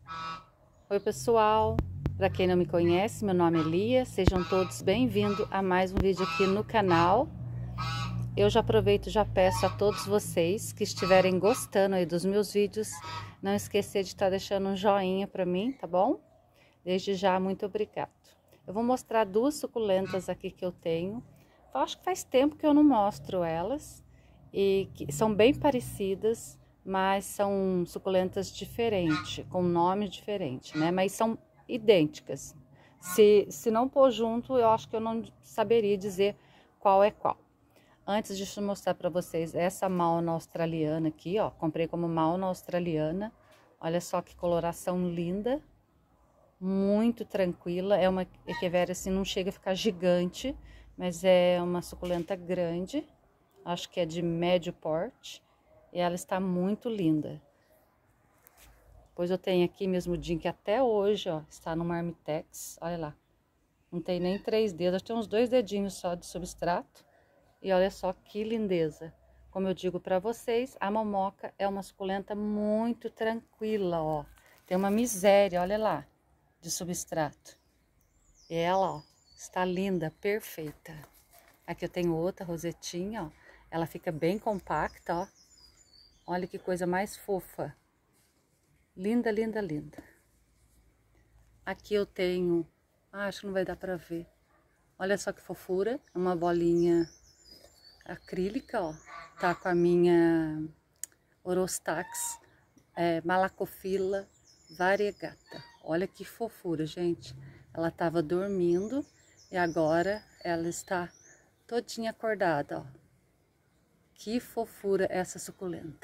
Oi pessoal, para quem não me conhece, meu nome é Lia, sejam todos bem-vindos a mais um vídeo aqui no canal. Eu já aproveito e já peço a todos vocês que estiverem gostando aí dos meus vídeos, não esquecer de estar deixando um joinha para mim, tá bom? Desde já, muito obrigado. Eu vou mostrar duas suculentas aqui que eu tenho. Eu acho que faz tempo que eu não mostro elas e que são bem parecidas, mas são suculentas diferentes, com nome diferente, né? Mas são idênticas. Se não pôr junto, eu acho que eu não saberia dizer qual é qual. Antes de eu mostrar para vocês essa Mauna australiana aqui, ó, comprei como Mauna australiana. Olha só que coloração linda, muito tranquila. É uma echeveria assim, não chega a ficar gigante, mas é uma suculenta grande. Acho que é de médio porte. E ela está muito linda. Pois eu tenho aqui mesmo que até hoje, ó, está no Marmitex. Olha lá. Não tem nem 3 dedos, tem uns 2 dedinhos só de substrato. E olha só que lindeza. Como eu digo para vocês, a Momoca é uma suculenta muito tranquila, ó. Tem uma miséria, olha lá, de substrato. E ela, ó, está linda, perfeita. Aqui eu tenho outra rosetinha, ó. Ela fica bem compacta, ó. Olha que coisa mais fofa. Linda, linda, linda. Aqui eu tenho... acho que não vai dar pra ver. Olha só que fofura. É uma bolinha acrílica, ó. Tá com a minha Orostax Malacophylla variegata. Olha que fofura, gente. Ela tava dormindo e agora ela está todinha acordada, ó. Que fofura essa suculenta.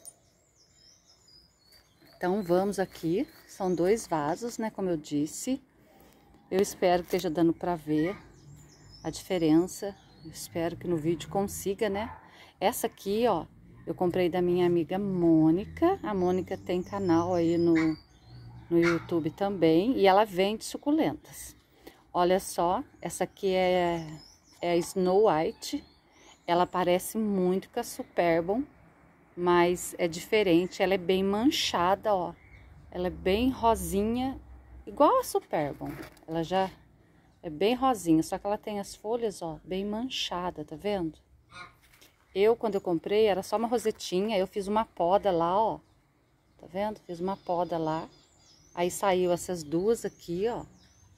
Então vamos aqui, são 2 vasos, né, como eu disse. Eu espero que esteja dando para ver a diferença. Eu espero que no vídeo consiga, né. Essa aqui, ó, eu comprei da minha amiga Mônica. A Mônica tem canal aí no YouTube também e ela vende suculentas. Olha só, essa aqui é a Snow White. Ela parece muito com a Superbon, mas é diferente. Ela é bem manchada, ó. Ela é bem rosinha, igual a Superbon. Ela já é bem rosinha, só que ela tem as folhas, ó, bem manchada, tá vendo? Quando eu comprei, era só uma rosetinha. Eu fiz uma poda lá, ó. Tá vendo? Fiz uma poda lá. Aí saiu essas duas aqui, ó.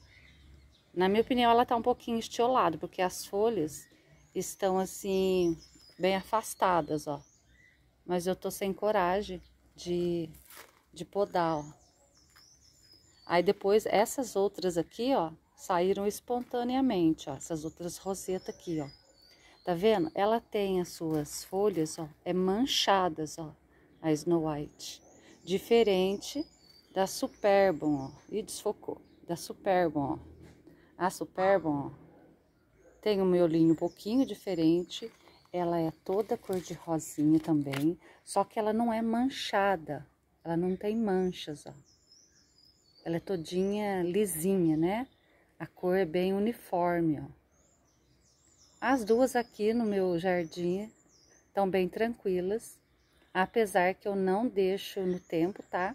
Na minha opinião, ela tá um pouquinho estiolada, porque as folhas estão assim, bem afastadas, ó. Mas eu tô sem coragem de podar, ó. Aí depois, essas outras aqui, ó, saíram espontaneamente, ó. Essas outras rosetas aqui, ó. Tá vendo? Ela tem as suas folhas, ó, manchadas, ó. A Snow White. Diferente da Superbon, ó. E desfocou. Da Superbon, ó. A Superbon, ó, tem um miolinho um pouquinho diferente. Ela é toda cor de rosinha também, só que ela não é manchada. Ela não tem manchas, ó. Ela é todinha lisinha, né? A cor é bem uniforme, ó. As duas aqui no meu jardim estão bem tranquilas, apesar que eu não deixo no tempo, tá?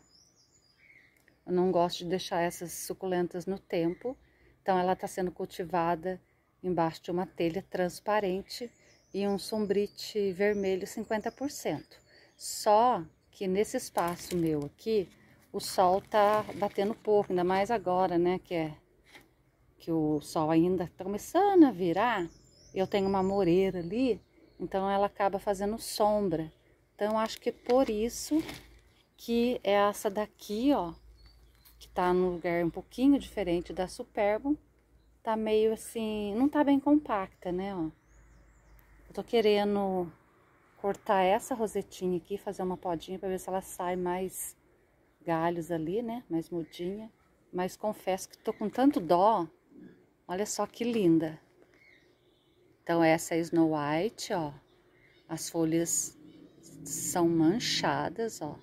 Eu não gosto de deixar essas suculentas no tempo. Então ela tá sendo cultivada embaixo de uma telha transparente e um sombrite vermelho 50%. Só que nesse espaço meu aqui, o sol tá batendo pouco, ainda mais agora, né, que o sol ainda tá começando a virar. Eu tenho uma moreira ali, então ela acaba fazendo sombra. Então eu acho que por isso que essa daqui, ó, que tá num lugar um pouquinho diferente da Superbon, tá meio assim, não tá bem compacta, né, ó. Eu tô querendo cortar essa rosetinha aqui, fazer uma podinha pra ver se ela sai mais galhos ali, né, mais mudinha. Mas confesso que tô com tanto dó, olha só que linda. Então essa é a Snow White, ó. As folhas são manchadas, ó.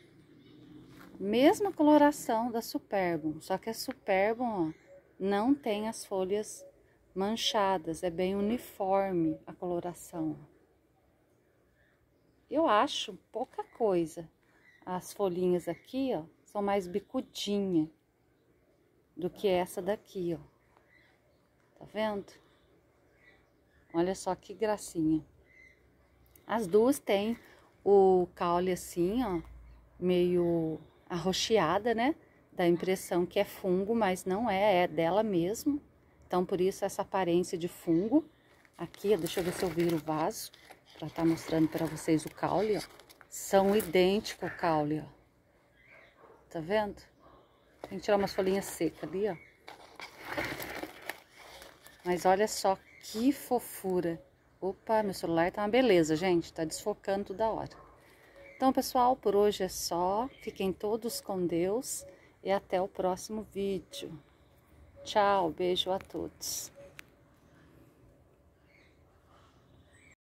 Mesma coloração da Superbon, só que a Superbon, ó, não tem as folhas manchadas, é bem uniforme a coloração. Eu acho pouca coisa. As folhinhas aqui, ó, são mais bicudinha do que essa daqui, ó. Tá vendo? Olha só que gracinha. As duas têm o caule assim, ó, meio arroxeada, né? Dá a impressão que é fungo, mas não é, é dela mesmo. Então, por isso, essa aparência de fungo. Aqui, ó, deixa eu ver se eu viro o vaso, pra estar mostrando pra vocês o caule, ó. São idênticos o caule, ó. Tá vendo? Tem que tirar umas folhinhas secas ali, ó. Mas olha só que fofura. Opa, meu celular tá uma beleza, gente. Tá desfocando toda hora. Então, pessoal, por hoje é só. Fiquem todos com Deus e até o próximo vídeo. Tchau, beijo a todos.